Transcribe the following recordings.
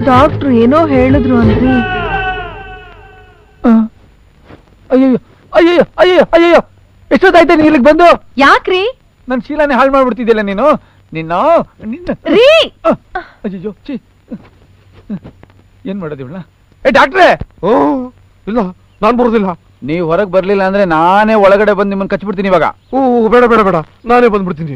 Doctor ಏನೋ ಹೇಳಿದ್ರು ಅಂದ್ರಿ. ಅಯ್ಯೋ ಅಯ್ಯೋ ಅಯ್ಯೋ ಅಯ್ಯೋ ಎಷ್ಟೊತ್ತಾಯ್ತೆ ನೀ ಇಲ್ಲಿಗೆ ಬಂದು? ಯಾಕ್ರಿ? ನನ್ ಶೀಲಾನೇ ಹಾಳು ಮಾಡ್ಬಿಡ್ತಿದ್ಯಲ್ಲ ನೀನು. ನಿನ್ನ ಅಯ್ಯೋ ಚಿ ಏನ್ ಮಾಡೋದು ಇವಳ? ಡಾಕ್ಟ್ರೇ! ಓ ಇಲ್ಲ, ನಾನ್ ಬರೋದಿಲ್ಲ. ನೀವು ಹೊರಗೆ ಬರ್ಲಿಲ್ಲ ಅಂದ್ರೆ ನಾನೇ ಒಳಗಡೆ ಬಂದು ನಿಮ್ಮನ್ನ ಕಚ್ಬಿಡ್ತೀನಿ ಇವಾಗ. ಓ ಬೇಡ ಬೇಡ ಬೇಡ, ನಾನೇ ಬಂದ್ಬಿಡ್ತೀನಿ.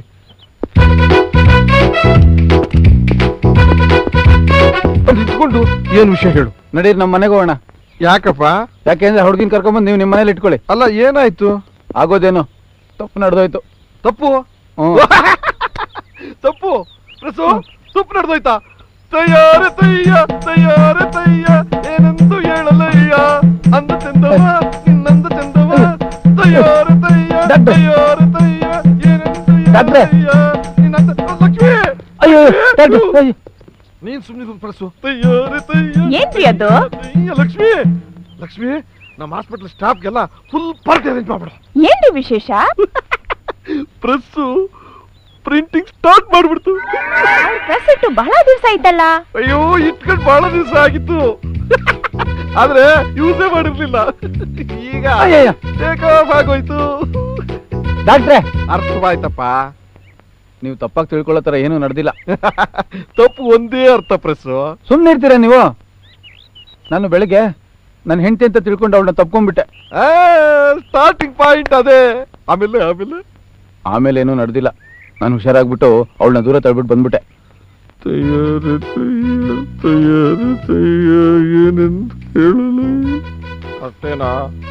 ನಿಂತ್ಕೊಂಡು ಏನ್ ವಿಷಯ ಹೇಳು. ನಡೀರಿ ನಮ್ಮ ಮನೆಗೆ ಹೋಗೋಣ. ಯಾಕಪ್ಪ? ಯಾಕೆಂದ್ರೆ ಹುಡುಗಿನ ಕರ್ಕೊಂಡ್ಬಂದು ನೀವು ನಿಮ್ಮ ಮನೇಲಿ ಇಟ್ಕೊಳ್ಳಿ. ಅಲ್ಲ ಏನಾಯ್ತು? ಆಗೋದೇನು ತಪ್ಪು ನಡೆದೋಯ್ತು. ತಪ್ಪು ತಪ್ಪು ತಪ್ಪು ನಡೆದೋಯ್ತಾ? ತಯ್ಯಾರ ತಯ್ಯ ತಯ್ಯಾರ ತಯ್ಯ ಏನೆಂದು ಹೇಳಲಯ್ಯ ಅಂದ ಚಂದವ ಇನ್ನಂದ ಚಂದವ ತಯ್ಯಾರ ತಯ್ಯ ತಯ್ಯಾರ ತಯ್ಯ ಏನೆಂದು ಹೇಳಲಯ್ಯ ನಿನ್ನಂದ ಲಕ್ಷ್ಮಿ. ಅಯ್ಯೋ ನೀನ್ ಸುಮ್ಮನೆ ಪ್ರಸು. ತಯ್ಯಾರ ತಯ್ಯ ಏನ್ರಿ ಅದು? ಲಕ್ಷ್ಮಿ ಲಕ್ಷ್ಮಿ, ನಮ್ಮ ಹಾಸ್ಪಿಟಲ್ ಸ್ಟಾಫ್ಗೆಲ್ಲ ಫುಲ್ ಪಾರ್ಟಿ ಅರೇಂಜ್ ಮಾಡ್ಬಿಡ. ಏನ್ರಿ ವಿಶೇಷ? ಪ್ರೆಸ್ಸು ಪ್ರಿಂಟಿಂಗ್ ಸ್ಟಾರ್ಟ್ ಮಾಡ್ಬಿಡ್ತು. ಪ್ರೆಸ್ ಇಟ್ಟು ಬಹಳ ದಿವಸ ಆಯ್ತಲ್ಲ. ಅಯ್ಯೋ ಇಟ್ಕೊಂಡು ಬಹಳ ದಿವಸ ಆಗಿತ್ತು, ಆದ್ರೆ ಯೂಸೇ ಮಾಡಿರ್ಲಿಲ್ಲ. ಈಗ ಟೇಕ್ ಆಫ್ ಆಗೋಯ್ತು. ಡಾಕ್ಟ್ರೆ ಅರ್ಥವಾಯ್ತಪ್ಪ. ನೀವು ತಪ್ಪಾಗಿ ತಿಳ್ಕೊಳ್ಳೋ ತರ ಏನು ನಡೆದಿಲ್ಲ. ತಪ್ಪು ಒಂದೇ ಅರ್ಥ ಪ್ರೆಸ್ಸು. ಸುಮ್ಮನೆ ಇರ್ತೀರಾ ನೀವು? ನಾನು ಬೆಳಗ್ಗೆ ನನ್ನ ಹೆಂಡತಿ ಅಂತ ತಿಳ್ಕೊಂಡು ಅವಳನ್ನ ತಪ್ಕೊಂಡ್ಬಿಟ್ಟೆ. ಸ್ಟಾರ್ಟಿಂಗ್ ಪಾಯಿಂಟ್ ಅದೇ. ಆಮೇಲೆ ಆಮೇಲೆ ಆಮೇಲೆ ಏನೂ ನಡೆದಿಲ್ಲ. ನಾನು ಹುಷಾರಾಗ್ಬಿಟ್ಟು ಅವಳನ್ನ ದೂರ ತಳ್ಬಿಟ್ಟು ಬಂದ್ಬಿಟ್ಟೆ. ತಯಾರ ತಯ್ಯ ತಯಾರ ತಯ್ಯ ಏನೆಂದು ಹೇಳಲು ಅಷ್ಟೇನಾ?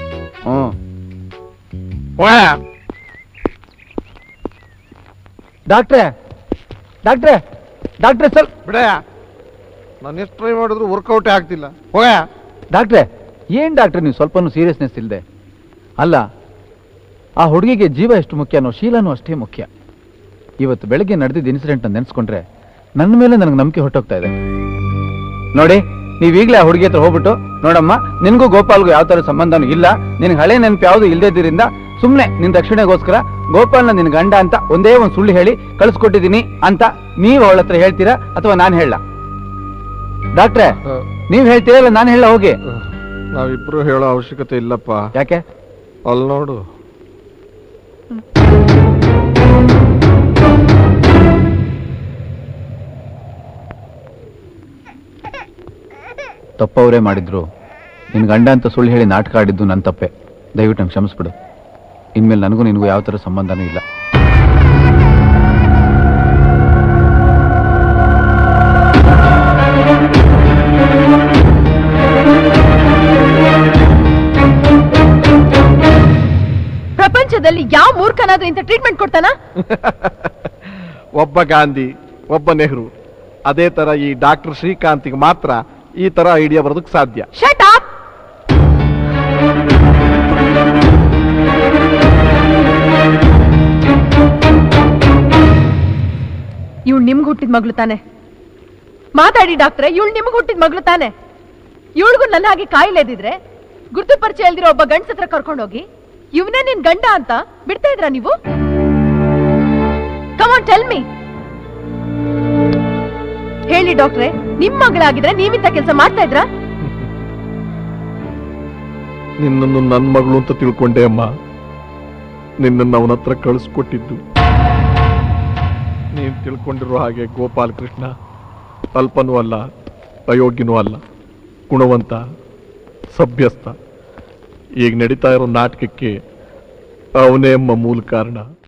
ಡಾಕ್ಟ್ರೆ ಡಾಕ್ಟ್ರೆ ಡಾಕ್ಟ್ರೆ ಸ್ವಲ್ಪ ಬಿಡ. ನಾನು ಎಷ್ಟು ಟ್ರೈ ಮಾಡಿದ್ರು ವರ್ಕೌಟೇ ಆಗ್ತಿಲ್ಲ. ಹೋಗ ಡಾಕ್ಟ್ರೆ. ಏನ್ ಡಾಕ್ಟ್ರೆ ನೀವು ಸ್ವಲ್ಪನೂ ಸೀರಿಯಸ್ನೆಸ್ ಇಲ್ಲದೆ? ಅಲ್ಲ, ಆ ಹುಡುಗಿಗೆ ಜೀವ ಎಷ್ಟು ಮುಖ್ಯನೋ ಶೀಲನೂ ಅಷ್ಟೇ ಮುಖ್ಯ. ಇವತ್ತು ಬೆಳಗ್ಗೆ ನಡೆದಿದ್ದ ಇನ್ಸಿಡೆಂಟ್ ಅನ್ನು ನೆನೆಸ್ಕೊಂಡ್ರೆ ನನ್ನ ಮೇಲೆ ನನಗೆ ನಂಬಿಕೆ ಹೊಟ್ಟೋಗ್ತಾ ಇದೆ. ನೋಡಿ, ನೀವೀಗಲೇ ಆ ಹುಡುಗಿ ಹತ್ರ ಹೋಗ್ಬಿಟ್ಟು, ನೋಡಮ್ಮ ನಿನ್ಗೂ ಗೋಪಾಲ್ಗೂ ಯಾವ ತರ ಸಂಬಂಧನೂ ಇಲ್ಲ, ನಿನ್ಗೆ ಹಳೆ ನೆನಪು ಯಾವುದು ಇಲ್ಲದಿದ್ದರಿಂದ ಸುಮ್ಮನೆ ನಿನ್ ರಕ್ಷಣೆಗೋಸ್ಕರ ಗೋಪಾಲ್ನ ನಿನ್ ಗಂಡ ಅಂತ ಒಂದೇ ಒಂದು ಸುಳ್ಳು ಹೇಳಿ ಕಳಿಸ್ಕೊಟ್ಟಿದ್ದೀನಿ ಅಂತ ನೀವು ಅವಳ ಹತ್ರ ಹೇಳ್ತೀರಾ ಅಥವಾ ನಾನು ಹೇಳ? ಡಾಕ್ಟ್ರೆ, ನೀವ್ ಹೇಳ್ತೀರಾ ಇಲ್ಲ ನಾನು ಹೇಳ? ಹೋಗಿ. ನಾವಿಬ್ರು ಹೇಳೋ ಅವಶ್ಯಕತೆ ಇಲ್ಲಪ್ಪ. ಯಾಕೆ? ಅಲ್ಲಿ ನೋಡು. ತಪ್ಪವರೇ ಮಾಡಿದ್ರು. ನಿನ್ ಗಂಡ ಅಂತ ಸುಳ್ಳು ಹೇಳಿ ನಾಟಕ ಆಡಿದ್ದು ನನ್ನ ತಪ್ಪೆ. ದಯವಿಟ್ಟು ನಂಗೆ ಕ್ಷಮಿಸ್ಬಿಡು. ಇನ್ಮೇಲೆ ನನಗೂ ನಿನಗೂ ಯಾವ ಥರ ಸಂಬಂಧನೂ ಇಲ್ಲ. ಪ್ರಪಂಚದಲ್ಲಿ ಯಾವ ಮೂರ್ಖನಾದ್ರೂ ಇಂಥ ಟ್ರೀಟ್ಮೆಂಟ್ ಕೊಡ್ತಾನ? ಒಬ್ಬ ಗಾಂಧಿ, ಒಬ್ಬ ನೆಹರು, ಅದೇ ತರ ಈ ಡಾಕ್ಟರ್ ಶ್ರೀಕಾಂತ್ಗೆ ಮಾತ್ರ ಈ ತರ ಐಡಿಯಾ ಬರೋದಕ್ಕೆ ಸಾಧ್ಯ. Shut up! ಇವಳು ನಿಮ್ಗೆ ಹುಟ್ಟಿದ ಮಗಳು ತಾನೆ? ಮಾತಾಡಿ ಡಾಕ್ಟ್ರೆ, ಇವಳು ನಿಮ್ಗೆ ಹುಟ್ಟಿದ ಮಗಳು ತಾನೆ? ಇವಳಿಗೂ ನನ್ನ ಹಾಗೆ ಕಾಯಿಲೆ ಇದ್ದಿದ್ರೆ ಗುರುತು ಪರಿಚಯ ಇಲ್ದಿರೋ ಒಬ್ಬ ಗಂಡಸ ಹತ್ರ ಕರ್ಕೊಂಡೋಗಿ ಇವನೇ ನಿನ್ ಗಂಡ ಅಂತ ಬಿಡ್ತಾ ಇದ್ರಾ ನೀವು? Come on tell me. ಹೇಳಿ ಡಾಕ್ಟ್ರೆ, ನಿಮ್ ಮಗಳಾಗಿದ್ರೆ ನೀವಿಂತ ಕೆಲಸ ಮಾಡ್ತಾ ಇದ್ರಾ? ನಿನ್ನನ್ನು ನನ್ನ ಮಗಳು ಅಂತ ತಿಳ್ಕೊಂಡೆ ಅಮ್ಮ. ನಿನ್ನನ್ನು ಅವನ ಹತ್ರ ಕಳಿಸ್ಕೊಟ್ಟಿದ್ದು. ನೀನ್ ತಿಳ್ಕೊಂಡಿರೋ ಹಾಗೆ ಗೋಪಾಲ್ ಕೃಷ್ಣ ಅಲ್ಪನೂ ಅಲ್ಲ, ಅಯೋಗ್ಯನೂ ಅಲ್ಲ, ಗುಣವಂತ, ಸಭ್ಯಸ್ಥ. ಈಗ ನಡೀತಾ ಇರೋ ನಾಟಕಕ್ಕೆ ಅವನೇ ಎಂಬ ಮೂಲ ಕಾರಣ.